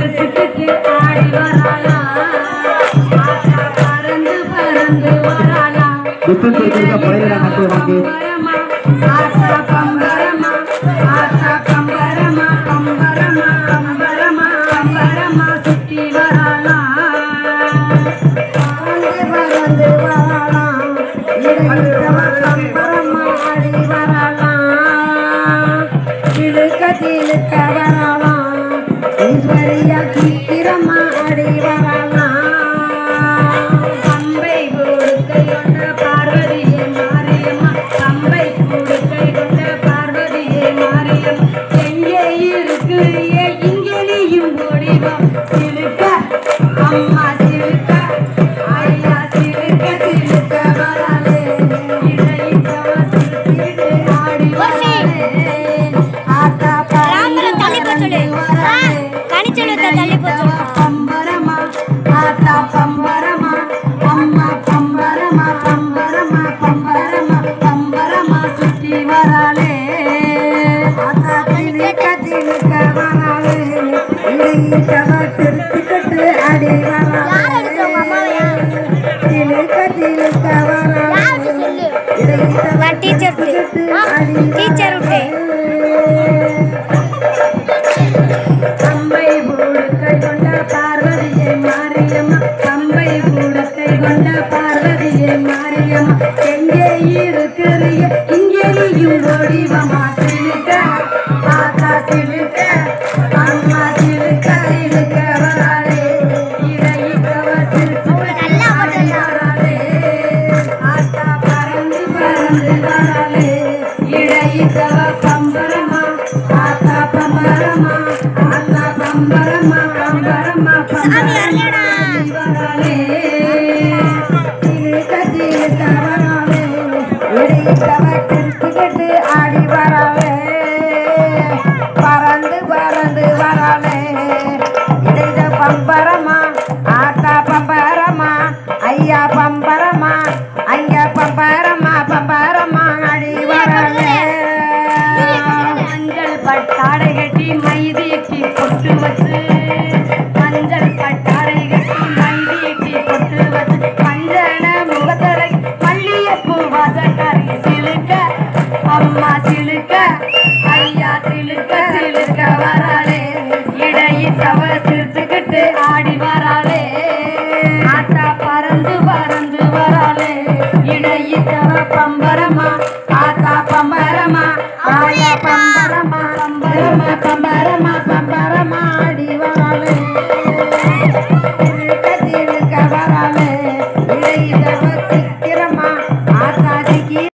சிரிச்சுக்கிட்டு ஆடி வராளா பறந்து பறந்து வராளா ஆசா பம்பரமா ஆசா பம்பரமா பம்பரமா பம்பரமா பம்பரமா சுத்தி வராளா பறந்து வராளா பம்பரமா ஆடி வராளா இழுக்க திழுக்க வராளா ஈஸ்வரியா சீக்கிரமா ஆடி வராளா கம்பை கொடுக்கை கொண்ட பார்வதியே மாரியம்மா கம்பை கொடுக்கை கொண்ட பார்வதியே மாரியம்மா எங்கே இருக்கிறியே இங்கே நீயும் ஓடிவா சிலுக்க அம்மா சிலுக்க ஐயா சிலுக்க சிலுக்க வராளே இதை தவறு ஆடி வராளே ஆத்தா பம்பரமா ஆத்தா பம்பரமா அம்மா பம்பரமா பம்பரமா பம்பரமா பம்பரமா சுத்தி வராளே ஆத்தா திலுக்க திலுக்க வராளே இடையிட்டவ திருத்திக்கிட்டு அடி வராளே திலுக்க திலுக்க வராளே இடையிட்டவ திருத்திக்கிட்டு அடி வராளே கம்பை கொடுக்கை கொண்ட பார்வதியே மாரியம்மா கம்பை கொடுக்கை கொண்ட பார்வதியே மாரியம்மா எங்கே இருக்கிறிய இங்கே நீயும் ஓடிவமா சிலுக்க ஆத்தா சிலுக்க அம்மா சிலுக்க சிலுக்க வராளே இடையிட்டவ சிலுக்க வராளே ஆத்தா பறந்து பறந்து வராளே இடையிட்டவ பம்பரமா ஆத்தா பம்பரமா ஆத்தா பம்பரமா பம்பரமா பம்பரமா வராளே திலுக்க திலுக்க வராளே இடையிட்டவ திருத்திக்கிட்டு ஆடி வராளே பறந்து பறந்து வராளே இடையிட்ட பம்பரமா ஆத்தா பம்பரமா ஐயா பம்பரமா ஐயா பம்பரமா பம்பரமா ஆடி வராளே மஞ்சள் பட்டாடை கட்டி மைதீட்டி பொட்டு வச்சு மஞ்சள் பட்டாடை கட்டி மைதீட்டி பொட்டு வச்சு மஞ்சள முகத்தலை மல்லிகைப்பூ வாசக்காரி சிலுக்க அம்மா சிலுக்க ஐயா சிலுக்க சிலுக்க வராளே இடையிட்டவ சிரிச்சுக்கிட்டு ஆடி வராளே ஆத்தா பறந்து பறந்து வராளே இடையிட்டவ பம்பரமா